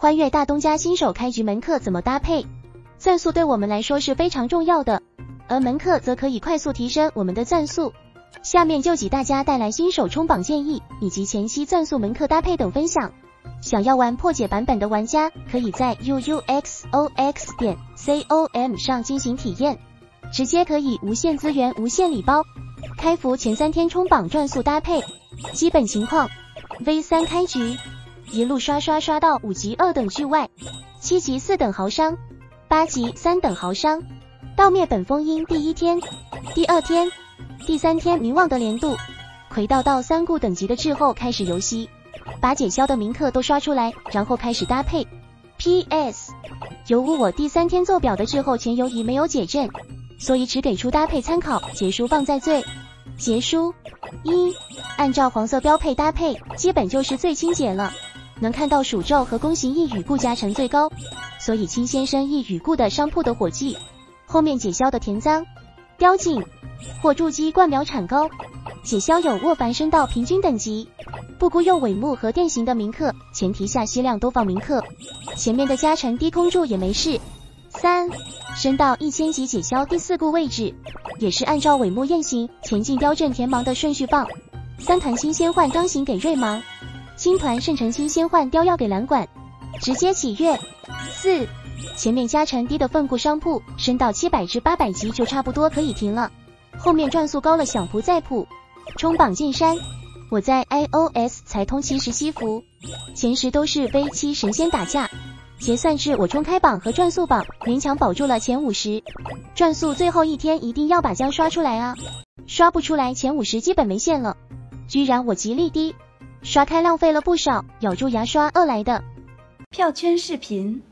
欢悦大东家新手开局门课怎么搭配？赞速对我们来说是非常重要的，而门课则可以快速提升我们的赞速。下面就给大家带来新手冲榜建议，以及前期赞速门课搭配等分享。想要玩破解版本的玩家，可以在 uuxox.com 上进行体验，直接可以无限资源、无限礼包。开服前3天冲榜转速搭配。基本情况 ：V3 开局，一路刷到5级2等巨外，7级4等豪伤，8级3等豪伤。到灭本封印第1天、第2天、第3天冥王的连度，魁到3顾等级的滞后开始游戏，把解消的名课都刷出来，然后开始搭配。PS， 由于我第3天做表的滞后前游移没有解阵，所以只给出搭配参考，结书放在最结书。1. 按照黄色标配搭配，基本就是最清解了。能看到诅咒和弓形一语固加成最高，所以青先生一语固的商铺的火计，后面解消的田赃、雕井、火筑基灌秒产高，解消有卧凡升到平均等级。不孤用尾木和电刑的名课，前提下吸量都放名课，前面的加成低空柱也没事。3. 升到1000级解消第4顾位置，也是按照尾木焰行、前进雕阵田芒的顺序放。3团新仙换钢行给瑞芒，青团圣城新仙换雕药给蓝管，直接起跃。4. 前面加成低的凤固商铺升到700至800级就差不多可以停了，后面转速高了想铺再铺。冲榜进山，我在 iOS 才通70西服，前10都是 V7 神仙打架，结算至我冲开榜和转速榜，勉强保住了前50。转速最后1天一定要把姜刷出来啊，刷不出来前50基本没线了。居然我吉利低，刷开浪费了不少，咬住牙刷来的。 票圈视频。